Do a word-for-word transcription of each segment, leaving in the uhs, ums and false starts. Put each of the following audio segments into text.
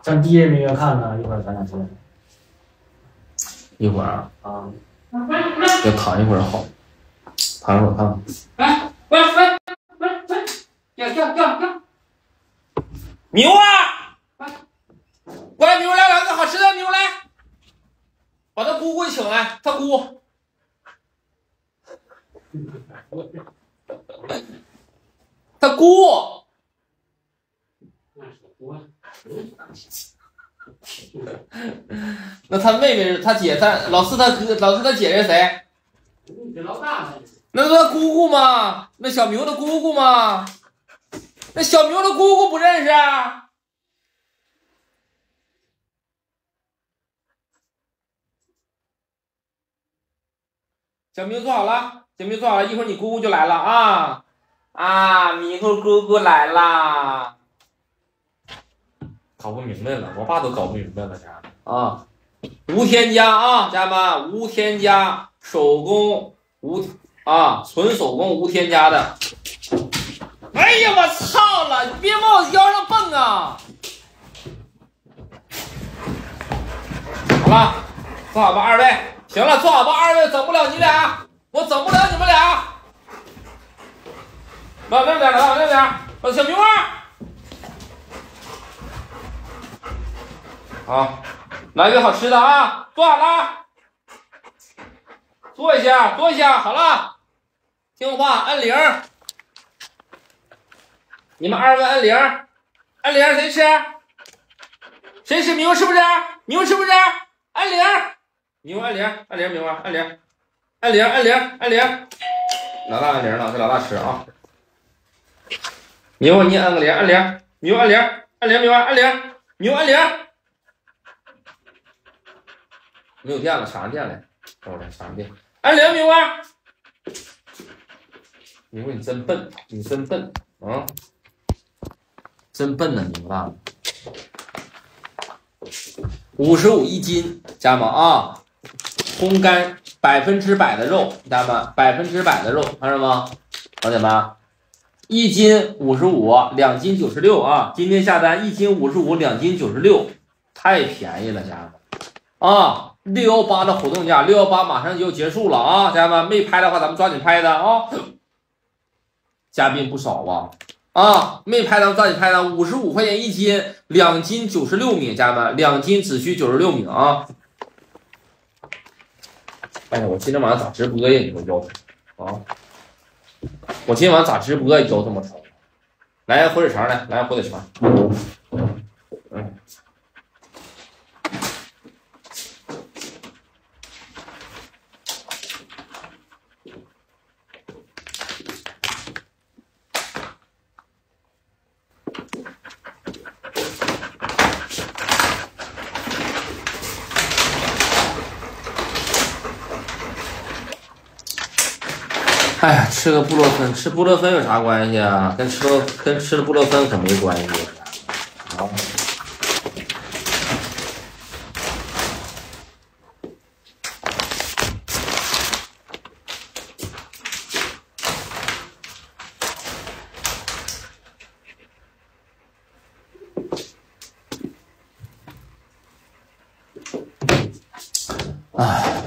上第一没人看呢，一会儿咱俩说。 一会儿啊， 啊， 要躺一会儿好，躺一会儿看。 哎，喂喂喂喂，要要要要，牛啊！喂，牛来，来个好吃的牛来，把他姑姑请来，他姑。他姑。那他妹妹，他姐，他老四，他哥，老四他姐是谁？老大。那是他姑姑吗？那小牛的姑姑吗？那小牛的姑姑不认识啊？小明坐好了，小明坐好了，一会儿你姑姑就来了啊啊！猕猴姑姑来啦！搞不明白了，我爸都搞不明白了，家人啊，无添加啊，家人们，无添加，手工无啊，纯手工无添加的。哎呀，我操了！你别往我腰上蹦啊！好了，坐好吧，二位。行了，坐好吧，二位，整不了你俩，我整不了你们俩。往那边，往那边，我小明啊！好，来个好吃的啊！坐好了，坐一下，坐一下，好了，听我话，按铃。你们二位按铃，按铃，谁吃？谁吃？明是不是？明是不是？按铃。牛按铃，按铃，明白？按铃，按铃，按铃，按铃。老大按铃了，给老大吃啊！牛，你按个铃，按铃，牛按铃，按铃，明白？按铃，牛按铃。没有电了，插上电来，等会儿插上电。按铃，明白？牛，你真笨，你真笨啊！真笨呐，牛大。五十五一斤，家人们啊！烘干百分之百的肉，家人们，百分之百的肉，看着吗？老铁们，一斤五十五，两斤九十六啊！今天下单一斤五十五，两斤九十六，太便宜了，家人们啊！六幺八的活动价，六幺八马上就要结束了啊！家人们，没拍的话，咱们抓紧拍的啊！嘉宾不少啊！啊，没拍咱们抓紧拍的，五十五块钱一斤，两斤九十六米，家人们，两斤只需九十六米啊！哎呀，我今天晚上咋直播呀？你说腰疼啊？我今天晚上咋直播腰这么疼？来火腿肠来，来火腿肠。嗯。哎呀，吃个布洛芬，吃布洛芬有啥关系啊？跟吃了跟吃了布洛芬可没关系啊！哎。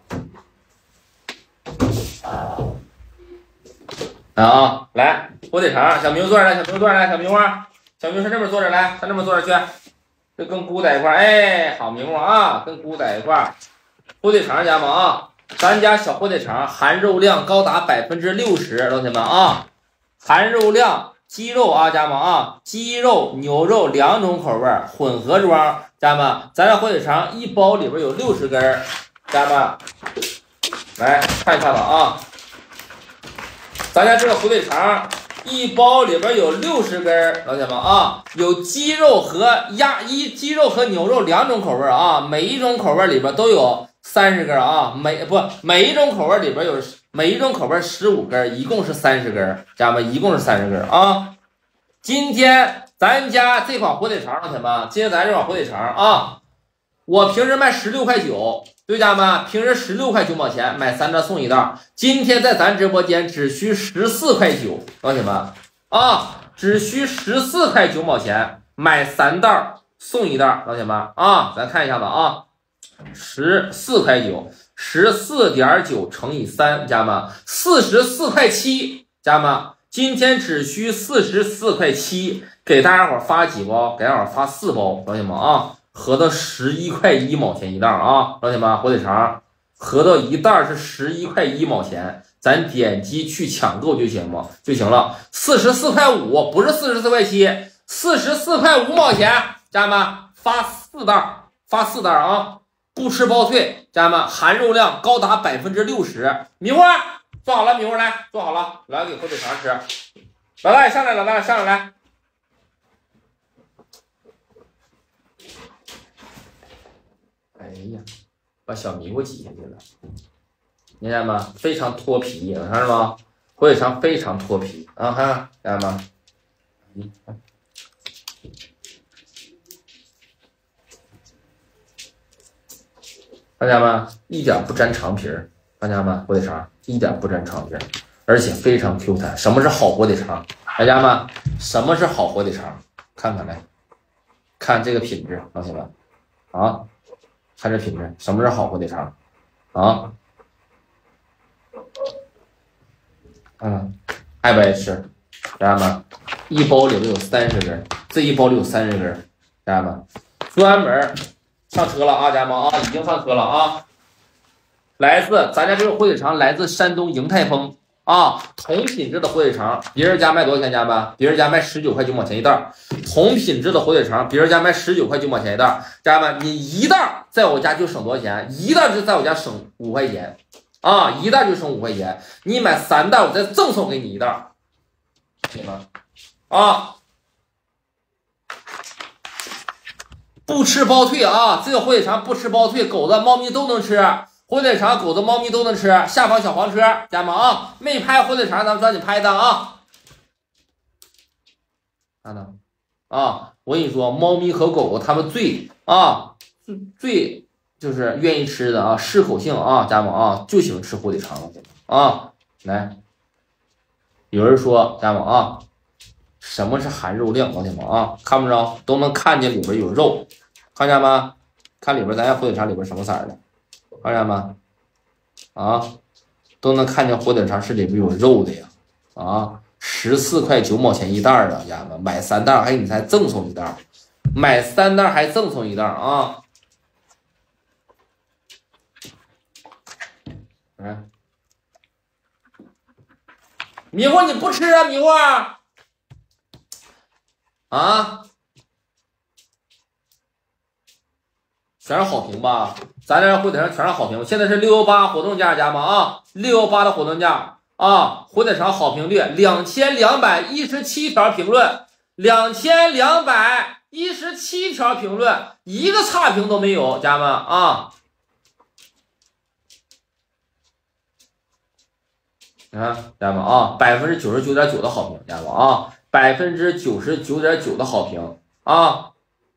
啊，来火腿肠，小明坐着来，小明坐着来，小明啊，小明上这边坐着来，上这边坐着去，就跟姑在一块儿，哎，好明啊，跟姑在一块儿，火腿肠家嘛啊，咱家小火腿肠含肉量高达百分之六十，老铁们啊，含肉量鸡肉啊，家们啊，鸡肉、牛肉两种口味混合装，家们，咱家火腿肠一包里边有六十根，家们，来看一看吧啊。咱家这个火腿肠一包里边有六十根，老铁们啊，有鸡肉和鸭一鸡肉和牛肉两种口味啊，每一种口味里边都有三十根啊，每不每一种口味里边有每一种口味十五根，一共是三十根，家人们一共是三十根啊。今天咱家这款火腿肠，老铁们，今天咱这款火腿肠啊，我平时卖十六块九。对家们，平时十六块九毛钱买三袋送一袋，今天在咱直播间只需十四块九，老铁们啊，只需十四块九毛钱买三袋送一袋，老铁们啊，咱看一下子啊，十四块九，十四点九乘以三，家人们，四十四块七，家人们，今天只需四十四块七，给大家伙发几包？给大家伙发四包，老铁们啊，合到十一块一毛钱一袋啊，老铁们，火腿肠合到一袋是十一块一毛钱。咱点击去抢购就行吗？就行了，四十四块五，不是四十四块七，四十四块五毛钱，家人们发四袋，发四袋啊！不吃包退，家人们含肉量高达百分之六十。米糊做好了，米糊来做好了，来给火腿肠吃。老大爷上来，老大爷上来来。哎呀，把小迷糊挤下去了。你看吗？非常脱皮，看着吗？火腿肠非常脱皮啊！看，看见吗？嗯，看见吗？一点不沾肠皮儿，看见吗？火腿肠一点不沾肠皮儿，而且非常 Q 弹。什么是好火腿肠？大家们，什么是好火腿肠？看看来，看这个品质，老铁们啊，看这品质，什么是好火腿肠啊？嗯，爱不爱吃？家人们，一包里面有三十根，这一包里有三十根，家人们，专门上车了啊，家人们啊，已经上车了啊。来自咱家这个火腿肠来自山东迎泰丰啊，同品质的火腿肠，别人家卖多少钱？家人们，别人家卖十九块九毛钱一袋，同品质的火腿肠，别人家卖十九块九毛钱一袋，家人们，你一袋在我家就省多少钱？一袋就在我家省五块钱。啊，一袋就省五块钱，你买三袋，我再赠送给你一袋，行吗？啊，不吃包退啊！这个火腿肠不吃包退，狗子、猫咪都能吃。火腿肠，狗子、猫咪都能吃。下方小黄车，家人们啊，没拍火腿肠，咱们抓紧拍单啊！看到啊，我跟你说，猫咪和狗狗它们最啊最最。就是愿意吃的啊，适口性啊，家人们啊，就喜欢吃火腿肠了啊。来，有人说家人们啊，什么是含肉量？老铁们啊，看不着都能看见里边有肉，看见吗？看里边咱家火腿肠里边什么色的，看见吗？啊，都能看见火腿肠是里边有肉的呀。啊，十四块九毛钱一袋啊，家人们，买三袋还给你才赠送一袋，买三袋还赠送一袋啊。嗯，迷糊你不吃啊？迷糊啊？全是好评吧？咱这火腿肠全是好评，现在是六幺八活动价，家人们啊，六幺八的活动价啊，火腿肠好评率两千两百一十七条评论，两千两百一十七条评论，一个差评都没有，家人们啊。你看，家人们啊，百分之九十九点九的好评，家人们啊，百分之九十九点九的好评啊，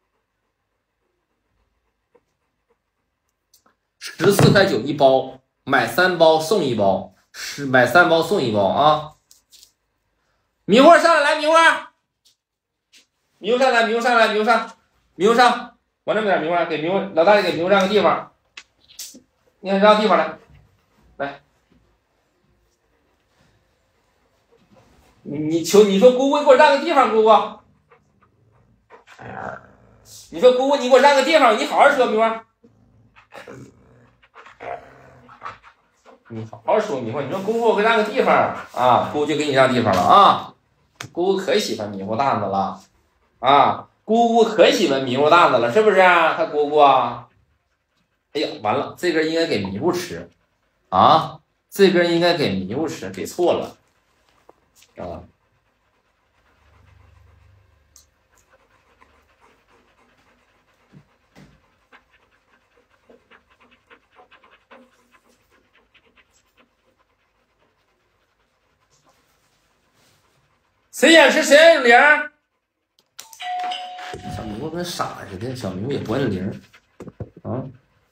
十四块九一包，买三包送一包，是买三包送一包啊。迷糊上来，来迷糊，迷糊上来，迷糊上来，迷糊上，迷糊上，往这边点，迷糊给迷糊老大爷给迷糊让个地方，你看让地方来，来。你你求你说姑姑，你给我让个地方，姑姑。你说姑姑，你给我让个地方，你好好说，米花。你好好说，米花。你说姑姑，我给让个地方啊，姑姑就给你让地方了啊。姑姑可喜欢迷糊蛋子了啊，姑姑可喜欢迷糊蛋子了，是不是啊？他姑姑啊。哎呀，完了，这根应该给迷糊吃啊，这根应该给迷糊吃，给错了。啊，谁想吃谁按铃？小迷糊跟傻似的，小迷糊也不按铃啊。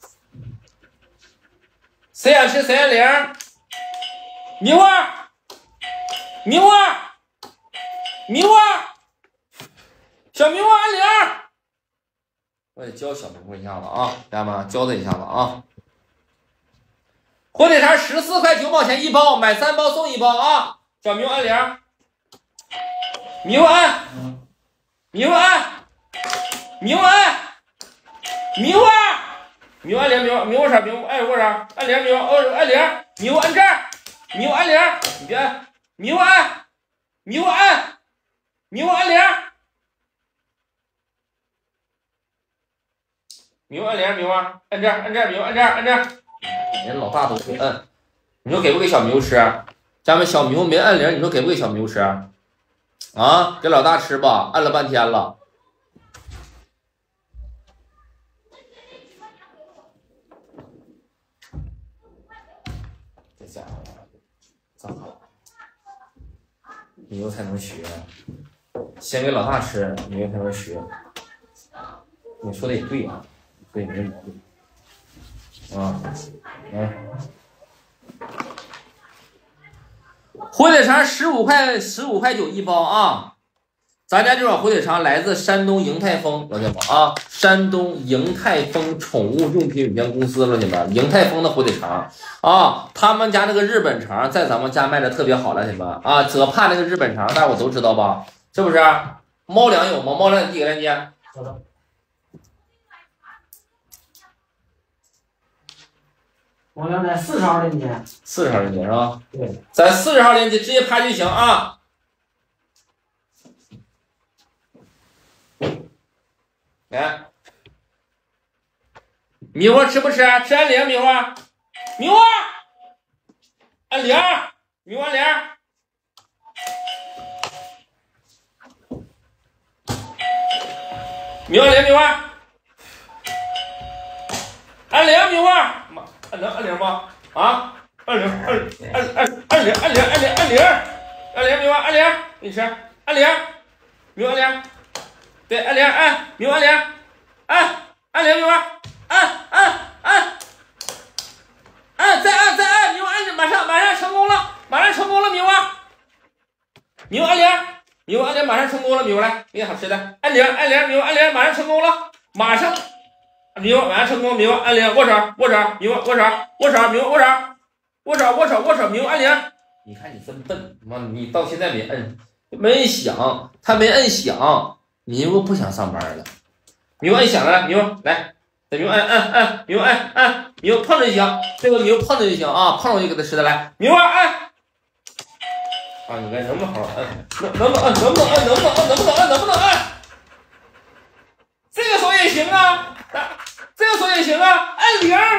谁想吃谁按铃？迷糊。迷糊，迷糊，小迷糊按铃， 我得教小迷糊一下子啊，家人们教他一下子啊。火腿肠十四块九毛钱一包，买三包送一包啊！小迷糊按铃，迷糊按，迷糊按，迷糊按，迷糊按，迷糊按铃，迷糊迷糊啥？迷糊按我啥？按铃，迷糊哦按铃，迷糊按这儿，迷糊按铃，你别按，迷糊按，迷糊按，迷糊按铃。迷糊按铃，迷糊按这儿，按这儿，迷糊按这儿，按这儿。人老大都会摁，你说给不给小迷糊吃？家们小迷糊没按铃，你说给不给小迷糊吃？啊，给老大吃吧，按了半天了。这家伙咋好？迷糊才能学，先给老大吃，迷糊才能学。你说的也对啊，对，没毛病。啊，来，火腿肠十五块十五块九一包啊！咱家这款火腿肠来自山东迎泰丰，老铁们啊，山东迎泰丰宠物用品有限公司，老铁们，迎泰丰的火腿肠啊，他们家那个日本肠在咱们家卖的特别好，老铁们啊，泽帕那个日本肠大伙都知道吧？是不是？猫粮有吗？猫粮递给链接。 好的。猫粮在四十号链接， 四十号链接是吧？ 对， 在四十号链接直接拍就行啊。来，迷糊吃不吃？吃按铃，迷糊，迷糊，按铃，迷糊按铃，迷糊按铃，迷糊，按铃，迷糊。按铃按铃吗？啊，按铃按按按按铃按铃按铃按铃按铃，明白？按铃，给你吃，按铃，明白？按铃，对，按铃按，明白？按铃，按按铃，明白？按按按按，再按再按，明白？按，马上马上成功了，马上成功了，明白？明白？按铃，明白？按铃，马上成功了，明白？来，给你好吃的，按铃按铃，明白？按铃，马上成功了，马上。明白，马上成功，明白，按铃，握手，握手，明白，握手，握手，明白，握手，握手，握手，握手，明白，按铃。你看你真笨，妈，你到现在没摁，没摁响，他没摁响，你又不想上班了。明白，摁响了，明白，来，再明白，按按按，明白，按按，明白，碰着就行，这个明白碰着就行啊，碰着就给他吃的，来，明白，按。啊，你看能不能好好摁？能能不能按？能不能按？能不能按？能不能按？能不能按？这个手也行啊。这个手也行啊，按铃，按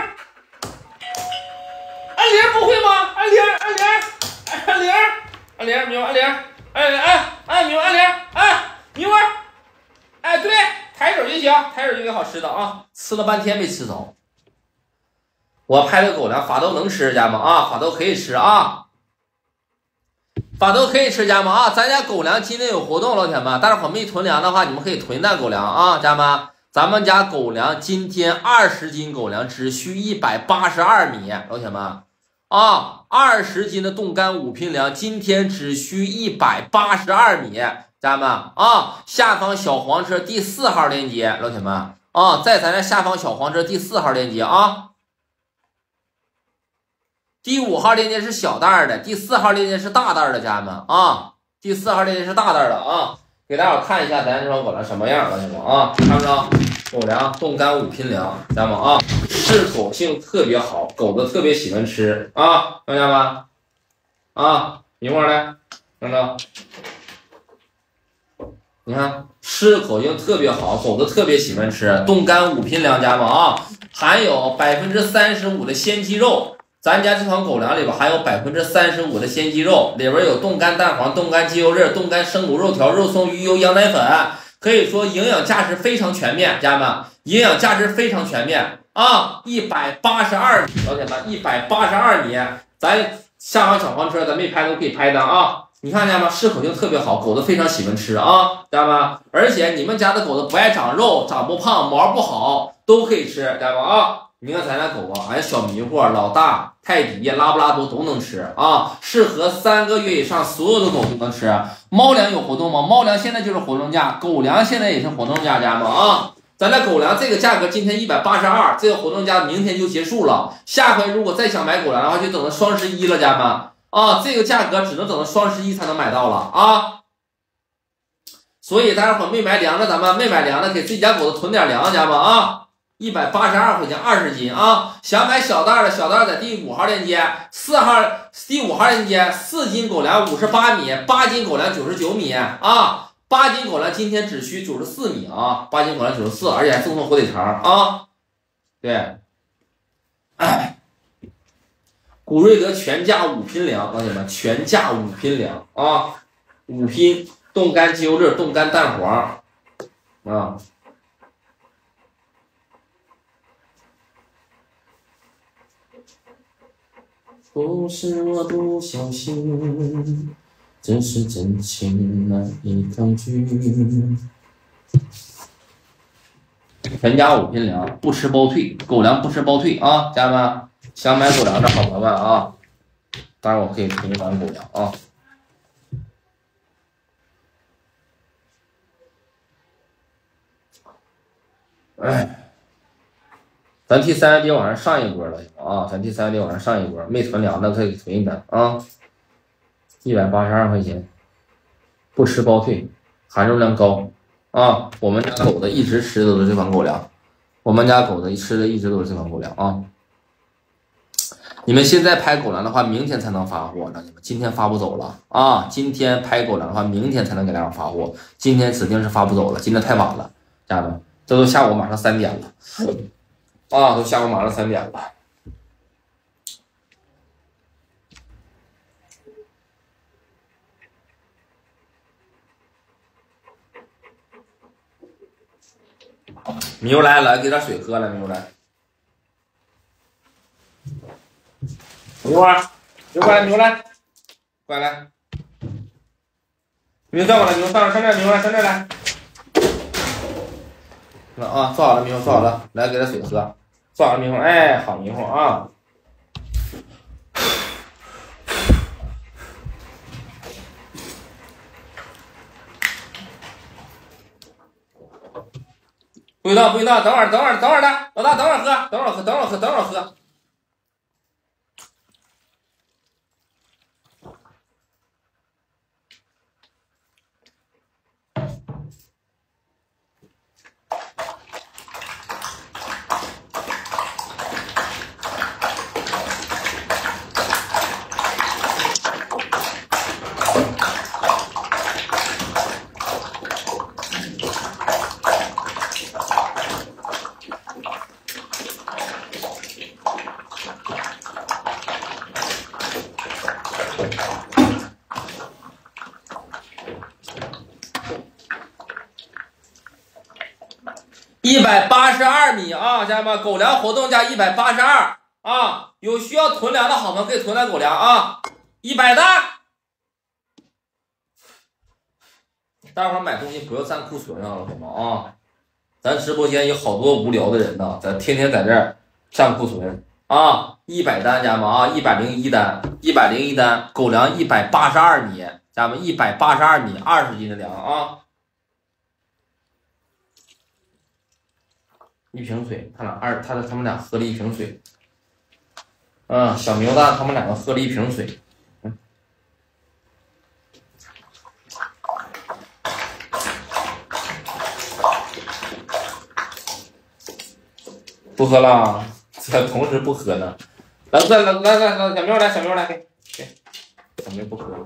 铃不会吗？按铃，按铃，按铃，按铃，明白？按铃，按按按明白？按铃，按明白？哎，对，抬手就行，抬手就给好吃的啊！吃了半天没吃着，我拍的狗粮，法斗能吃，家人们啊，法斗可以吃啊，法斗可以吃，家人们啊，咱家狗粮今天有活动，老铁们，大家伙没囤粮的话，你们可以囤那狗粮啊，家人们。咱们家狗粮今天二十斤狗粮只需一百八十二米，老铁们啊，二十斤的冻干五拼粮今天只需一百八十二米，家人们啊，下方小黄车第四号链接，老铁们啊，在咱家下方小黄车第四号链接啊，第五号链接是小袋的，第四号链接是大袋的，家人们啊，第四号链接是大袋的啊。给大伙看一下咱这双狗粮什么样，老铁们啊，看不着？狗粮冻干五拼粮，家们啊，适口性特别好，狗子特别喜欢吃啊，看见吗？啊，一会儿来，看到？你看，适口性特别好，狗子特别喜欢吃，冻干五拼粮，家们啊，含有百分之三十五的鲜鸡肉。咱家这款狗粮里边含有百分之三十五的鲜鸡肉，里边有冻干蛋黄、冻干鸡肉粒、冻干生骨肉条、肉松、鱼油、羊奶粉，可以说营养价值非常全面，家人们，营养价值非常全面啊！一百八十二米，老铁们，一百八十二米，咱下方小黄车咱没拍都可以拍的啊！你看家们，适口性特别好，狗子非常喜欢吃啊，家人们，而且你们家的狗子不爱长肉、长不胖、毛不好，都可以吃，家人们啊！你看咱家狗啊，俺小迷糊、老大、泰迪、拉布拉多都能吃啊，适合三个月以上所有的狗都能吃。猫粮有活动吗？猫粮现在就是活动价，狗粮现在也是活动价，家们啊， 咱的狗粮这个价格今天一百八十二，这个活动价明天就结束了。下回如果再想买狗粮的话，就等到双十一了，家人们啊，这个价格只能等到双十一才能买到了啊。所以大家伙没买粮的，咱们没买粮的，给自己家狗子囤点粮，家人们啊。一百八十二块钱二十斤啊！想买小袋的，小袋在第五号链接，四号第五号链接，四斤狗粮五十八米，八斤狗粮九十九米啊！八斤狗粮今天只需九十四米啊！八斤狗粮九十四，而且还赠送火腿肠啊！对，哎，古瑞德全价五拼粮，老铁们，全价五拼粮啊！五拼冻干鸡油粒，冻干蛋黄啊！不是我不小心，只是真情难以抗拒。全家五拼粮，不吃包退，狗粮不吃包退啊！家人们，想买狗粮的好朋友们啊，当然我可以给你买狗粮啊。哎。咱替三元爹往上上一波了啊！咱替三元爹往上上一波，没囤粮的可以囤一单啊！一百八十二块钱，不吃包退，含肉量高啊！我们家狗子一直吃的都是这款狗粮，我们家狗子吃的一直都是这款狗粮啊！你们现在拍狗粮的话，明天才能发货，那你们今天发不走了啊！今天拍狗粮的话，明天才能给大家发货，今天指定是发不走了，今天太晚了，家人们，这都下午马上三点了。啊，都下午马上三点了。米油来了，给点水喝了，米油来。米油啊，米油过来，米油来，过来。米油坐过来，米油上上这，米油来，上这来。那啊，坐好了，米油坐好了，来给点水喝。坐好了，迷糊，哎，好迷糊啊！不许动，不许动，等会儿，等会儿，等会儿的，老大，等会儿喝，等会儿喝，等会儿喝，等会儿喝。一百八十二米啊，家人们，狗粮活动价一百八十二啊！有需要囤粮的好朋友可以囤点狗粮啊，一百单。待会儿买东西不要占库存啊，老铁们啊！咱直播间有好多无聊的人呢，咱天天在这儿占库存啊！一百单，家人们啊，一百零一单，一百零一单，狗粮一百八十二米，家人们一百八十二米，二十斤的粮啊！一瓶水，他俩二，他他们俩喝了一瓶水。嗯，小牛蛋他们两个喝了一瓶水。嗯，不喝了，这同时不喝呢。来，再来来来来，小喵来，小喵来，给给，小喵不喝了，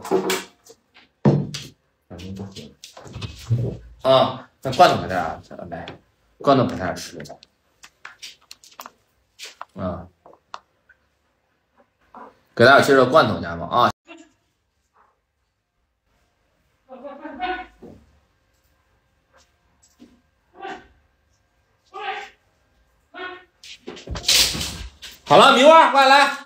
小喵不喝了。啊，那罐头搁这儿，来。罐头不太吃的，啊，给大家介绍罐头家嘛啊。好了，明儿过来来，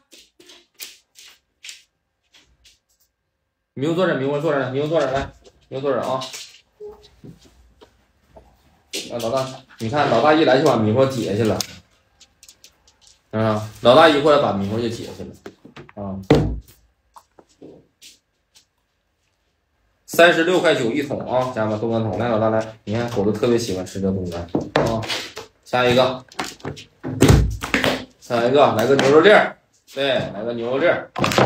明儿坐这，明儿坐这，明儿坐这来，明儿坐这啊。啊，老大，你看老大一来就把米糊解下去了，啊，老大一过来把米糊就解下去了，啊， 三十六块九一桶啊，家人们，冻干桶来，老大来，你看狗都特别喜欢吃这冻干啊。下一个，下一个，来个牛肉粒儿，对，来个牛肉粒儿。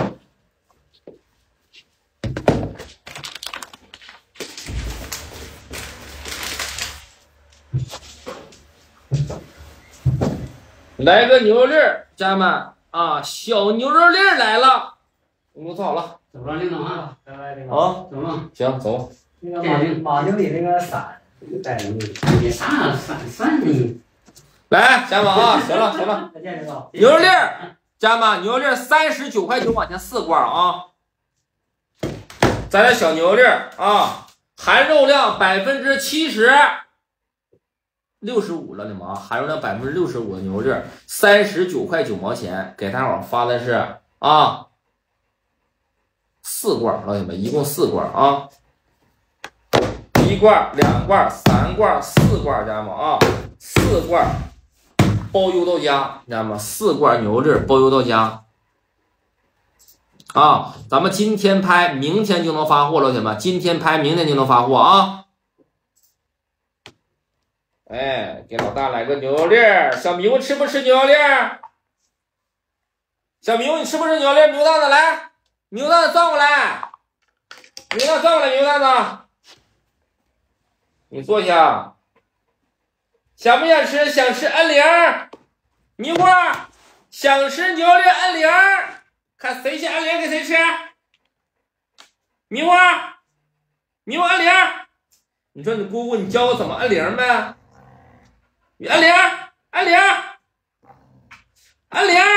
来个牛肉粒儿，家人们啊，小牛肉粒儿来了，你给我做好了。 走了，领导啊，拜拜，领导。 啊， 走了。 行，走。 那个马经马经理那个伞，带你，你啥伞伞你？ 来，家人们啊，行了行了。 再见，领导。 牛肉粒儿，家人们，牛肉粒儿三十九块九往前四罐啊。再来小牛肉粒儿啊，含肉量百分之七十。六十五了，你们啊，含肉量百分之六十五的牛肉粒，三十九块九毛钱，给大伙发的是啊，四罐，老铁们，一共四罐啊，一罐、两罐、三罐、四罐，家人们啊，四罐包邮到家，家人们，四罐牛肉粒包邮到家啊，咱们今天拍，明天就能发货，老铁们，今天拍，明天就能发货啊。哎，给老大来个牛肉粒儿，小迷糊吃不吃牛肉粒儿？小迷糊你吃不吃牛肉粒儿？牛蛋子来，牛蛋子转过来，牛蛋转过来，牛蛋子，你坐下。想不想吃？想吃摁铃儿。迷糊想吃牛肉粒儿摁铃儿，看谁先摁铃给谁吃。迷糊，迷糊摁铃儿。你说你姑姑，你教我怎么摁铃呗？你摁铃，摁铃，摁铃。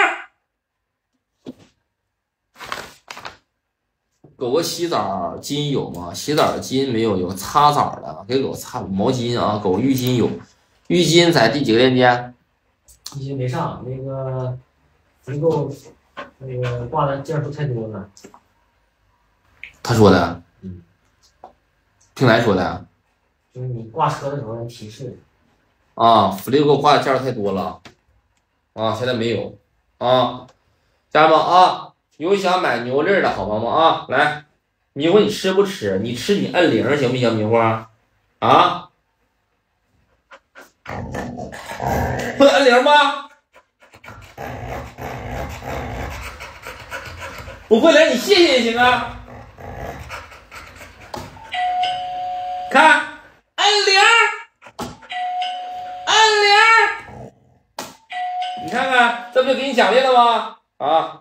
狗狗洗澡巾有吗？洗澡巾没有，有擦澡的，给狗擦毛巾啊。狗浴巾有，浴巾在第几个链接？ 浴巾没上，那个不够，那个挂的件数太多了。 他说的， 嗯， 平台说的， 就是你挂车的时候提示。 啊，福利给我挂的件儿太多了，啊，现在没有啊，家人们啊，有想买牛粒的好朋友们啊，来，迷糊你吃不吃？你吃你摁铃行不行？迷糊啊，会摁铃吗？不会来，你谢谢也行啊，看摁铃。摁铃，你看看，这不就给你奖励了吗？啊，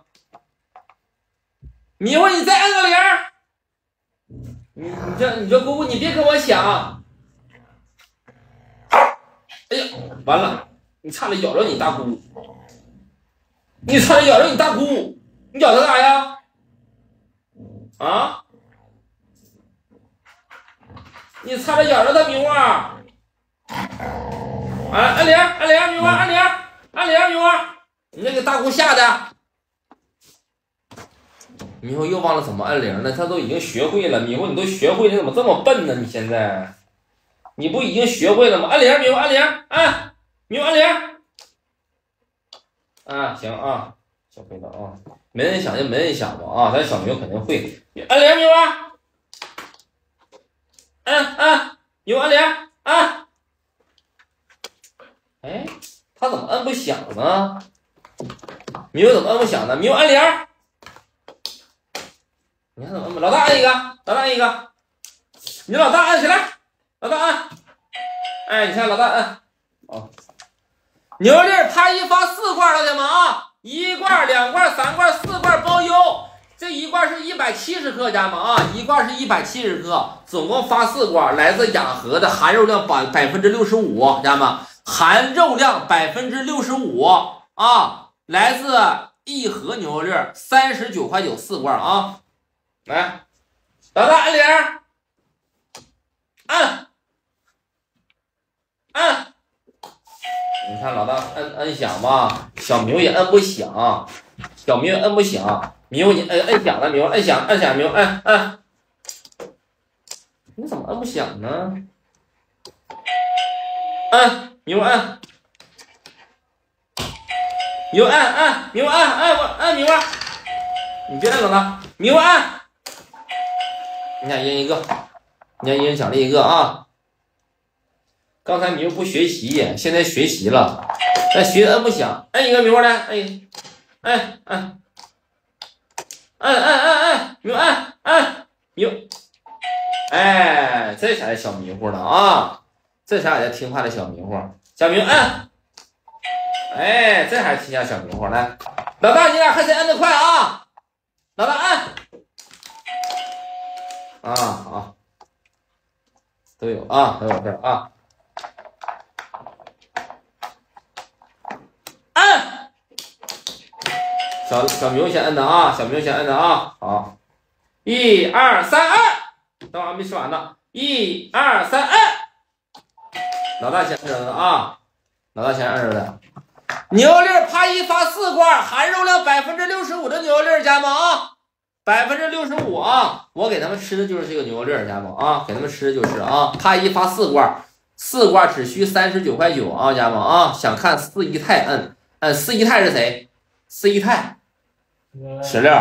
迷糊，你再摁个铃儿。你你这你这姑姑，你别跟我抢。哎呀，完了，你差点咬着你大姑，你差点咬着你大姑，你咬它干啥呀？啊？你差点咬着它，迷糊。啊，摁铃，摁铃，迷糊，摁铃，摁铃，迷糊，你那个大姑吓的，迷糊又忘了怎么摁铃了，他都已经学会了，迷糊你都学会了，你怎么这么笨呢？你现在，你不已经学会了吗？摁铃，迷糊，摁铃，按，迷糊摁铃，啊，行啊，小飞的啊，没人想就没人想吧啊，咱小明肯定会，摁铃，迷糊，按按，迷糊摁铃，按。哎，他怎么摁不响呢？迷糊怎么摁不响呢？迷糊摁铃，你看怎么摁不？老大摁一个，老大摁一个，你老大摁起来，老大摁，哎，你看老大摁，啊，牛肉粒拍一发四罐，老铁们啊，一罐、两罐、三罐、四罐包邮，这一罐是一百七十克，家人们啊，一罐是一百七十克，总共发四罐，来自雅禾的，含肉量百百分之六十五，家人们。含肉量百分之六十五啊，来自一盒牛肉粒，三十九块九四罐啊！来，老大摁铃，按按，你看老大摁摁响吧，小明也摁不响，小明摁不响，迷糊你摁摁响了，迷糊摁响摁响，迷糊摁摁，你怎么摁不响呢？摁。迷糊按，迷糊按按，迷糊按按我按迷糊，你别按老大，迷糊按， 你俩一人一个，你俩一人奖励一个啊！刚才明不学习，现在学习了，但学的摁不响，摁一个明儿来，摁，摁摁摁摁摁摁，明摁摁明，哎，这才是小迷糊呢啊！这才是听话的小迷糊，小明摁，哎，这还是听下小迷糊来，老大你俩看谁摁得快啊！老大摁。啊好，都有啊，都有这儿啊。按，小小明先摁的啊，小明先摁的啊。好，一二三摁，等会儿还没说完呢。一二三摁，老大先摁着的啊，老大先摁着的。牛肉粒啪一发四罐，含肉量百分之六十五的牛肉粒加盟啊。百分之六十五啊！我给他们吃的就是这个牛肉粒加盟啊，给他们吃的就是啊，啪一发四罐，四罐只需三十九块九啊，加盟啊！想看四姨太摁摁四姨太是谁？四姨太，石榴，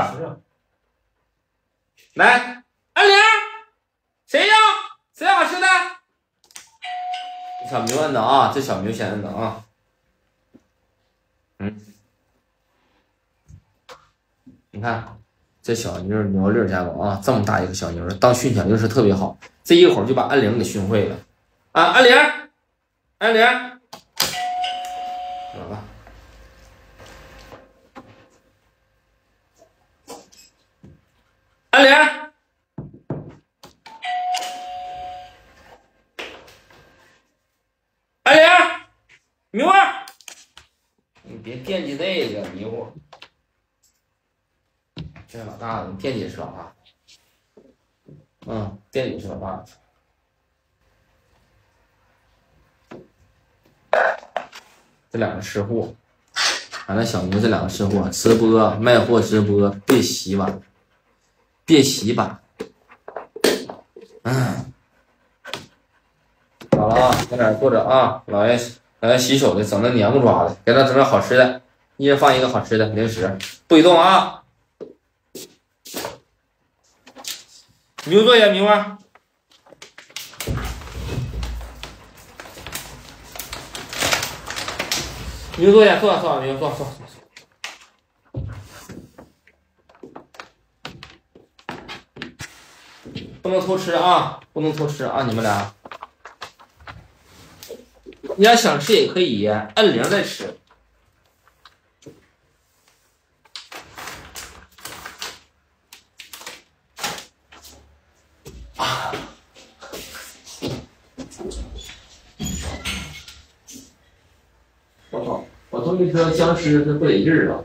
来按铃，谁要？谁要吃的？小明摁的啊，这小明先摁的啊，嗯，你看。这小妞牛粒加盟啊，这么大一个小妞当训小妞是特别好，这一会儿就把按铃给训会了啊！按铃，按铃，怎么了？按铃，按铃，迷糊，你别惦记这个迷糊。这老大的，你惦记是老大，嗯，惦记是老大。这两个吃货，俺那小明这两个吃货，直播卖货直播，别洗碗，别洗碗。嗯，好了啊，在那坐着啊，老爷老爷洗手的，整那黏糊抓的，给他整点好吃的，一人放一个好吃的零食，不许动啊！明坐下，明花。明坐下，坐下，坐下，明坐，坐，坐。不能偷吃啊！不能偷吃啊！你们俩，你俩想吃也可以按铃再吃。我操！我终于知道僵尸是不得劲儿了。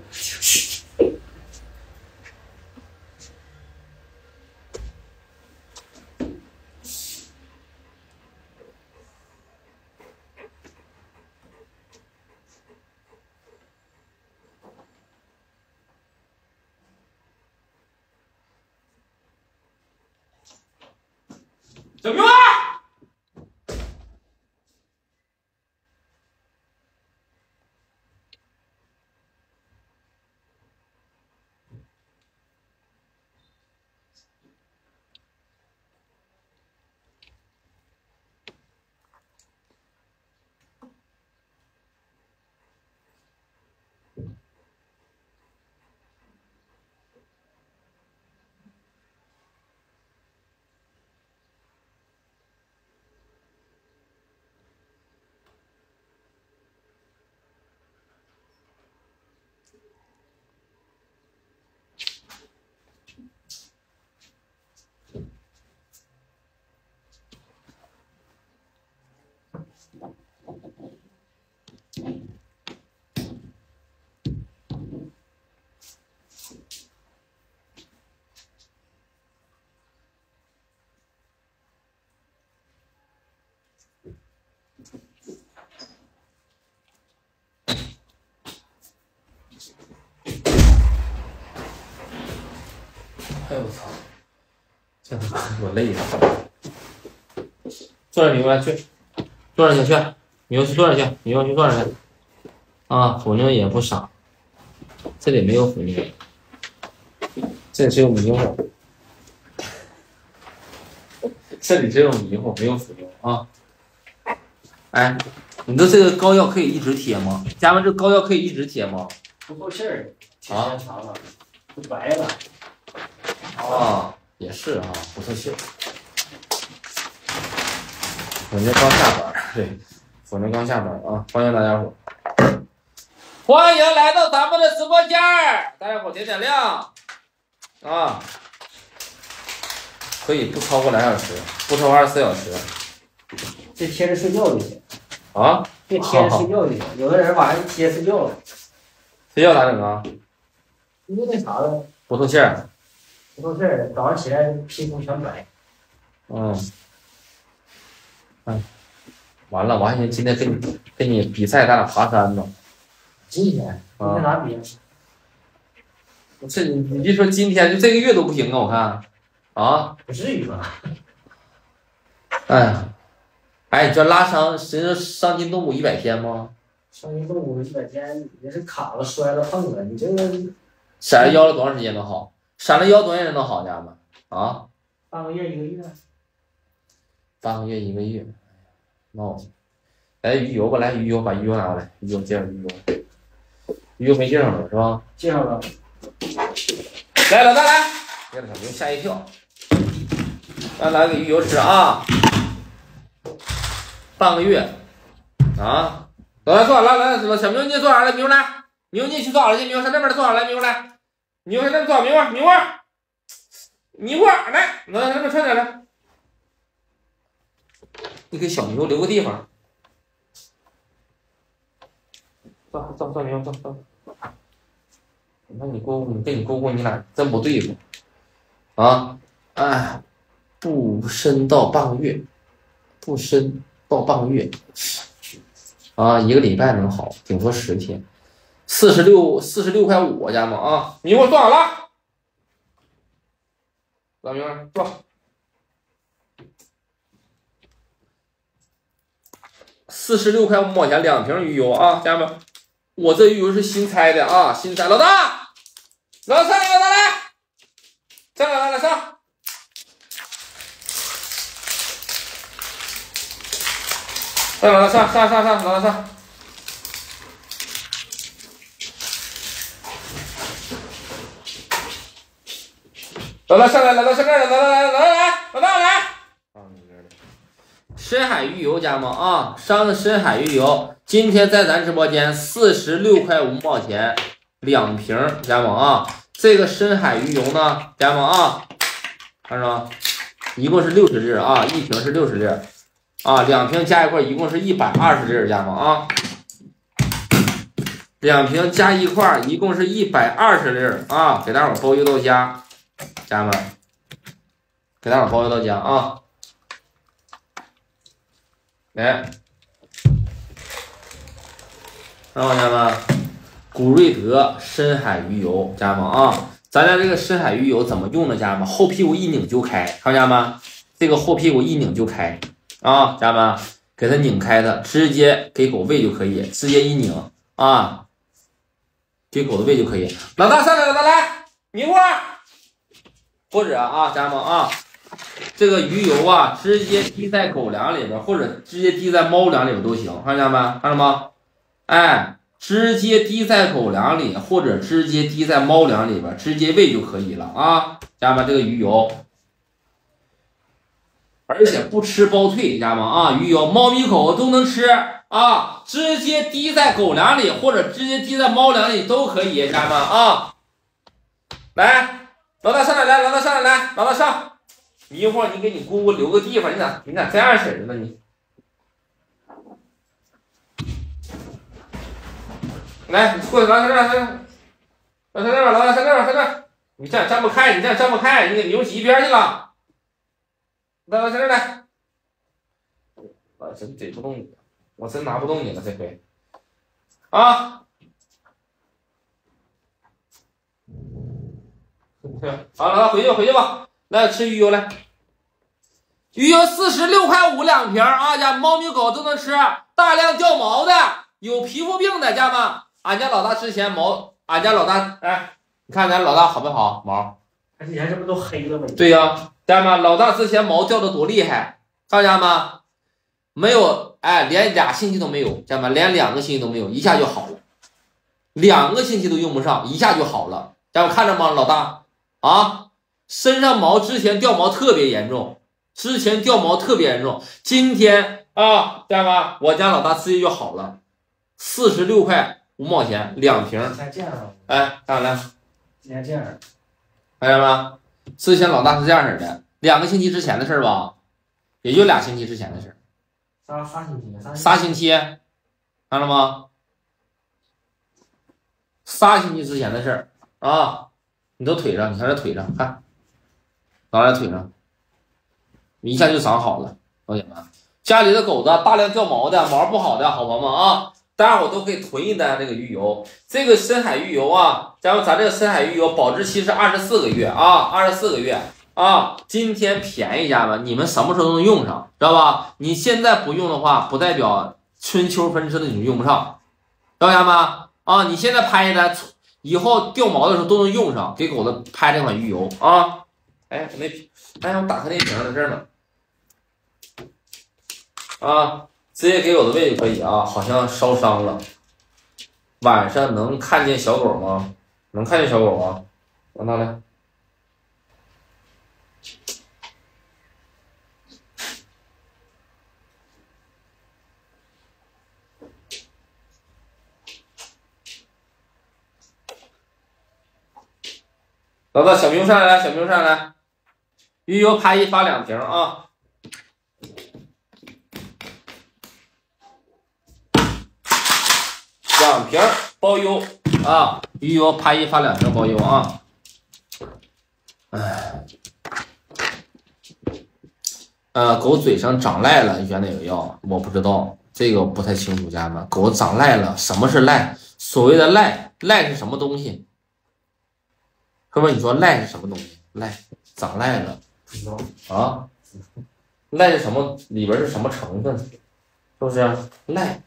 小明儿，哎呦我操！这他妈给我累的。坐着，你过来去，坐着去去，你又去坐着去，你又去坐着去。啊，虎妞也不傻，这里没有虎妞，这里只有迷糊。 这里只有迷糊，没有腐牛啊。哎，你的这个膏药可以一直贴吗？家人们，这膏药可以一直贴吗？ 不够气儿，时间长了就白了。 啊，也是啊，不透气儿。我这刚下班，对，我这刚下班啊，欢迎大家伙，欢迎来到咱们的直播间儿，大家伙点点亮啊，可以不超过两小时，不超过二十四小时。 这贴着睡觉就行啊， 别贴着睡觉就行。有的人晚上一贴睡觉了， 睡觉咋整啊？ 因为那啥了， 不透气儿。 不透气儿，早上起来皮肤全白。 嗯。哎，完了，我还以为今天跟你跟你比赛，咱俩爬山呢。 今天今天咋比？ 这你你别说今天，就这个月都不行啊！我看，啊， 不至于吧？ 哎呀，哎，你这拉伤，谁说伤筋动骨一百天吗？ 伤筋动骨一百天也是卡了、摔了、碰了，你这个闪了腰了多长时间能好？闪了腰多长时间能好，家人们？啊？ 半个月一个月。 半个月一个月，闹心。来鱼油吧，来鱼油，把鱼油拿过来，鱼油介绍鱼油，鱼油没介绍了是吧？ 介绍了。 来，老大来，别让小明吓一跳。来来，给鱼油吃啊！半个月啊！老大坐好了，来来，小明你坐好了，明来，明你去坐好了，去明上这边坐好了，明来，明上这边坐好，明明明迷糊来，老大上这边穿点来。你给小牛留个地方。坐坐坐，牛坐坐。你看你姑姑，你跟你姑姑，你俩真不对付啊！哎，不深到半个月，不深到半个月啊，一个礼拜能好，顶多十天。四十六四十六块五，家们啊，迷糊坐好了，老明儿坐。四十六块五毛钱两瓶鱼油啊，家人们，我这鱼油是新拆的啊，新拆。老大，老大上来，老大来，上来，来来上，来老大上上上上，老大上。老大上来，老大上这儿，老大来，老大来，老大来。深海鱼油，家人们啊，上的深海鱼油，今天在咱直播间四十六块五毛钱两瓶，家人们啊，这个深海鱼油呢，家人们啊，看着吗？一共是六十粒啊，一瓶是六十粒啊，两瓶加一块一共是一百二十粒，家人们啊，两瓶加一块一共是一百二十粒啊，给大伙包邮到家，家人们，给大伙包邮到家啊。来，看到家人们，古瑞德深海鱼油，家人们啊，咱家这个深海鱼油怎么用呢？家人们，后屁股一拧就开，看家人们，这个后屁股一拧就开啊，家人们，给它拧开的，直接给狗喂就可以，直接一拧啊，给狗子喂就可以。老大上来，老大来，迷糊，或者啊，家人们啊。这个鱼油啊，直接滴在狗粮里边，或者直接滴在猫粮里边都行，看见没？看着吗？哎，直接滴在狗粮里，或者直接滴在猫粮里边，直接喂就可以了啊！家人们，这个鱼油，而且不吃包退，家人们啊，鱼油猫咪狗都能吃啊，直接滴在狗粮里，或者直接滴在猫粮里都可以，家人们啊！来，老大上来，来，老大上来，来，老大上。你一会儿你给你姑姑留个地方，你咋你咋这样式的呢你？来，你过来，来，来，来，来，来这边，来，来，这边，这边，你这样站不开，你这样站不开，你给牛挤一边去了。来，来，这边来。我真怼不动你，我真拿不动你了这回。啊！好了，回去吧，回去吧。来吃鱼油来，鱼油四十六块五两瓶啊，家猫咪狗都能吃，大量掉毛的，有皮肤病的，家们，俺家老大之前毛，俺家老大，哎，你看咱老大好没好毛？ 他之前这不都黑了吗？ 对呀、啊，家人们，老大之前毛掉的多厉害，看家人们，没有，哎，连俩星期都没有，家人们，连两个星期都没有，一下就好了，两个星期都用不上，一下就好了，家人们看着吗？老大啊，身上毛之前掉毛特别严重，之前掉毛特别严重，今天啊，家人们，我家老大直接就好了，四十六块五毛钱两瓶， 这样啊， 哎，看来， 今天这样， 看见吗？之前老大是这样式的，两个星期之前的事儿吧，也就俩星期之前的事儿， 仨仨星期， 仨星期，看着吗？仨星期之前的事儿啊，你都腿上，你看这腿上，看，长在腿上，一下就长好了，老铁们，家里的狗子大量掉毛的，毛不好的好朋友们啊，大家伙都可以囤一单这个鱼油，这个深海鱼油啊，加上咱这个深海鱼油保质期是二十四个月啊，二十四个月啊，今天便宜家们，你们什么时候都能用上，知道吧？你现在不用的话，不代表春秋分之的你就用不上，知道家们啊？你现在拍一单，以后掉毛的时候都能用上，给狗子拍这款鱼油啊。哎，我那，哎，我打开那瓶在这儿呢，啊。直接给狗子喂就可以啊，好像烧伤了。晚上能看见小狗吗？能看见小狗吗？让它来。老大，小明上来，小明上来，鱼油拍一发两瓶啊。两瓶包邮啊，鱼油拍一发两瓶包邮啊。哎，呃，狗嘴上长癞了，原来有药，我不知道，这个不太清楚，家人们。狗长癞了，什么是癞？所谓的癞，赖是什么东西？哥们，你说赖是什么东西？赖长赖了， 不知道啊？赖是什么？里边是什么成分？是不是赖？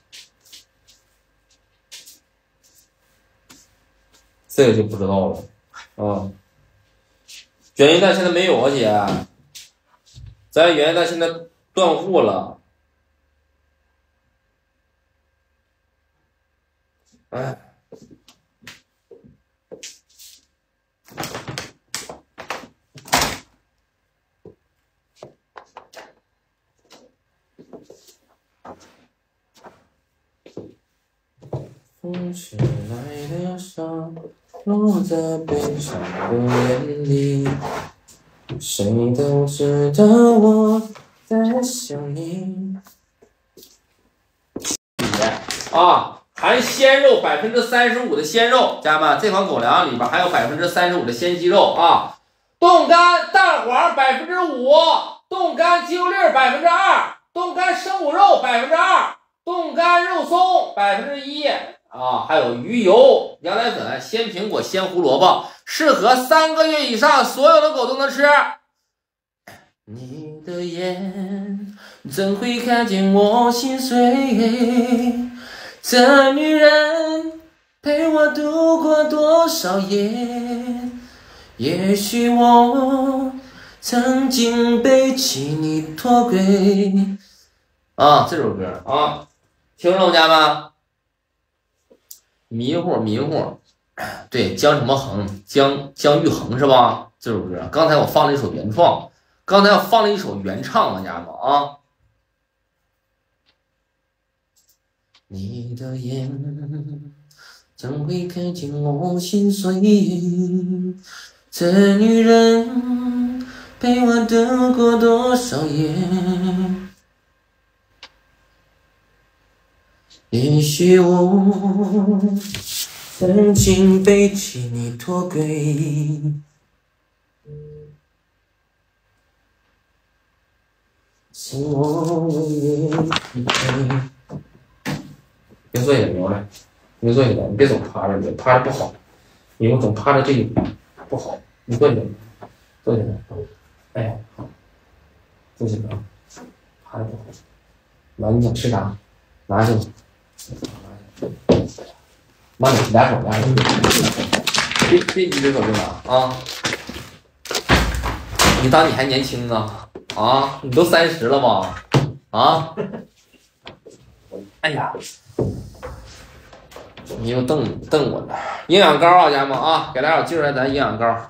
这个就不知道了啊。原液氮现在没有啊，姐，咱原液氮现在断货了。哎。风吹来的沙，落在悲伤的眼里，谁都知道我在想你。啊，含鲜肉百分之三十五的鲜肉，家人们，这款狗粮里边还有百分之三十五的鲜鸡肉啊，冻干蛋黄百分之五，冻干鸡肉粒百分之二，冻干生五肉百分之二，冻干肉松百分之一。啊，还有鱼油、羊奶粉、鲜苹果、鲜胡萝卜，适合三个月以上所有的狗都能吃。你的眼怎会看见我心碎？这女人陪我度过多少夜？也许我曾经背起你驼轨。啊，这首歌啊，听着家们。迷糊迷糊，对，江什么恒，江江玉恒是吧？这首歌，刚才我放了一首原创，刚才我放了一首原唱啊，家人们啊。你的眼怎会看见我心碎？这女人陪我度过多少夜？也许我曾经背起你驼轨，是我唯一的别坐下来，牛来，你坐下来，你别总趴着，你趴着不好，你又总趴着这个不好，你坐下来，坐下来，哎，好，坐下来啊，趴着不好。妈，你想吃啥？拿去。妈，你俩手俩手，别别一只手就拿啊！ 你当你还年轻呢？啊，你都三十了吧？啊？哎呀，你又瞪瞪我了。营养膏啊，家人们啊，给大家介绍咱营养膏。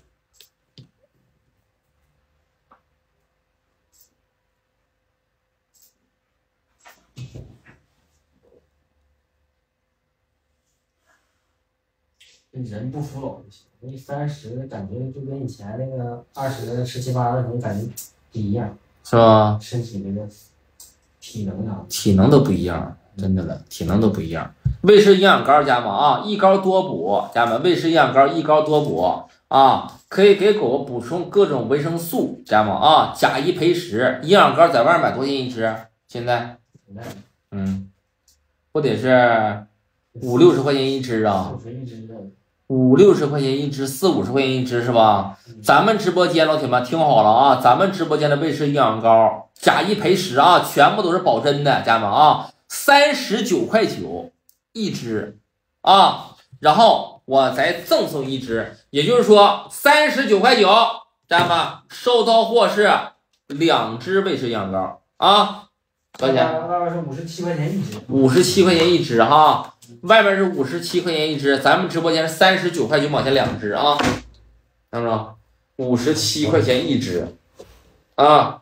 人不服老就行，因为三十感觉就跟以前那个二十、十七八的时候感觉不一样， 是吧？ 身体这个体能啊， 体能都不一样，真的了，体能都不一样。胃食营养膏，家人们啊，一膏多补，家人们胃食营养膏一膏多补啊，可以给狗补充各种维生素，家人们啊，钾一培十。营养膏在外面买多少钱一支？现在，嗯，不得是五六十块钱一支啊？五六十块钱一支，四五十块钱一支是吧？咱们直播间老铁们听好了啊，咱们直播间的胃食营养膏钾一培十啊，全部都是保真的，家人们啊，三十九块九一支啊，然后我再赠送一支，也就是说三十九块九，家人们收到货是两支胃食营养膏啊，多少钱？ 外边是五十七块钱一支， 五十七块钱一支哈。外边是五十七块钱一支，咱们直播间是三十九块九毛钱两支啊，看着没？五十七块钱一支啊，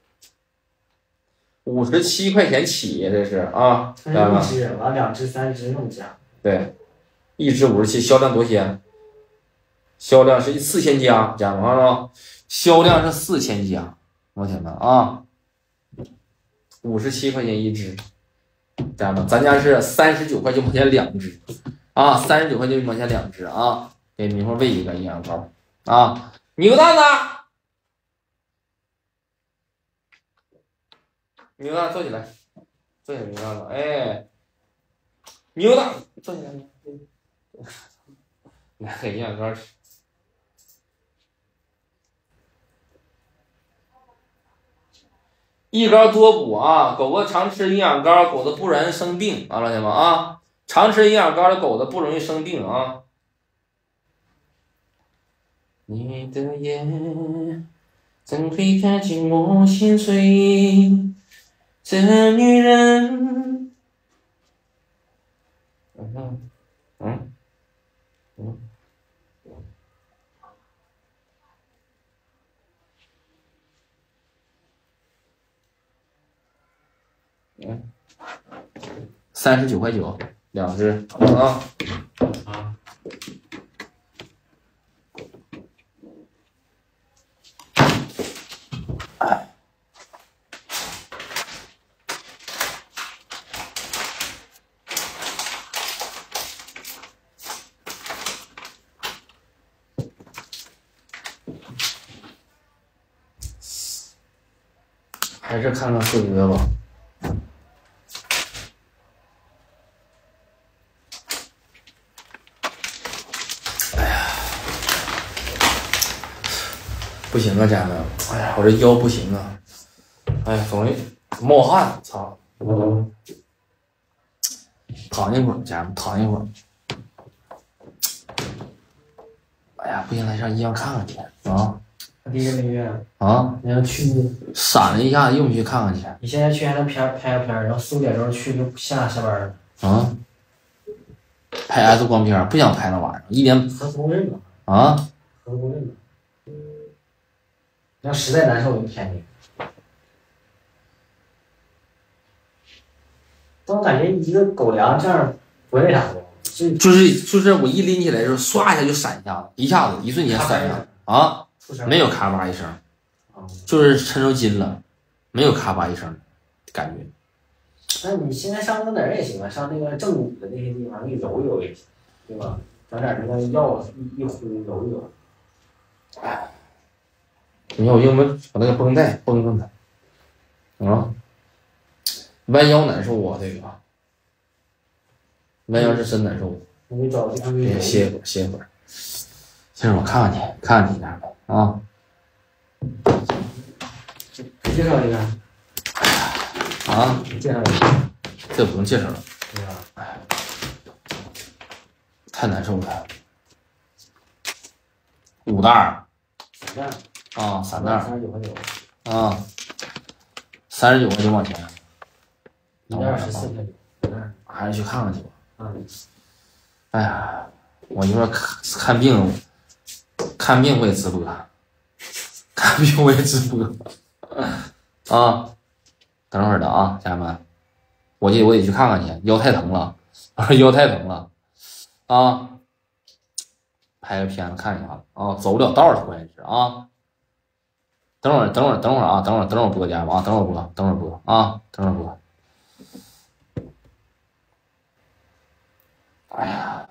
五十七块钱起，这是啊， 一支完两支三支弄加， 对，一支五十七，销量多些？销量是四千加，家看着销量是四千加，我天呐啊，五十七块钱一支。家人们，咱家是三十九块九毛钱两支啊，三十九块九毛钱两支啊，给明慧喂一个营养膏啊，牛蛋呢？牛蛋坐起来，坐起来，牛蛋子，哎，牛蛋坐起来，来个营养膏吃。一膏多补啊，狗狗常吃营养膏，狗子不容易生病啊，老铁们啊，常吃营养膏的狗子不容易生病啊。你的眼怎会看进我心碎？这女人，嗯嗯嗯。嗯，三十九块九两只啊啊！还是看看四哥吧。不行啊，家人们，哎呀，我这腰不行啊，哎呀，总冒汗，操！躺一会儿，家人们，躺一会儿。哎呀，不行，咱上医院看看去啊！ 第一个月啊， 你要去闪了一下，用不去看看去？ 你现在去还能拍拍个片儿，然后四五点钟去就下下班了。 啊？拍 X 光片，不想拍那玩意儿，一年核磁共振嘛？ 啊？ 核磁共振嘛？要实在难受，我就拍你。但我感觉一个狗粮这样不那啥的，就就是就是我一拎起来的时候，唰一下就闪一下子，一下子一瞬间闪一下啊，没有咔吧一声，就是抻着筋了，没有咔吧一声感觉。 那你现在上那哪儿也行啊，上那个正骨的那些地方给揉一揉也行，对吧？整点那个药一一呼揉一揉。 哎，你看我用不把那个绷带绷上它啊，弯腰难受啊，这个弯腰是真难受。 你找地方别歇会儿，歇会儿。先让我看看你，看看你家呗啊。 介绍一个。 啊， 介绍一个。 这不用介绍了。 对吧？ 哎，太难受了。五袋儿。 五袋。 啊，三袋三十九块九。 啊，三十九块九毛钱。 一袋十四块九。 还是去看看去吧。 嗯。 哎呀，我就说看看病，看病我也直播，看病我也直播啊。等会儿的啊，家人们，我得我得去看看去，腰太疼了，腰太疼了啊。拍个片子看一下啊，走不了道了，关键是啊。等会儿，等会儿，等会儿啊，等会儿，等会儿播，家人们啊，等会儿播，等会儿播啊，等会儿播。哎呀。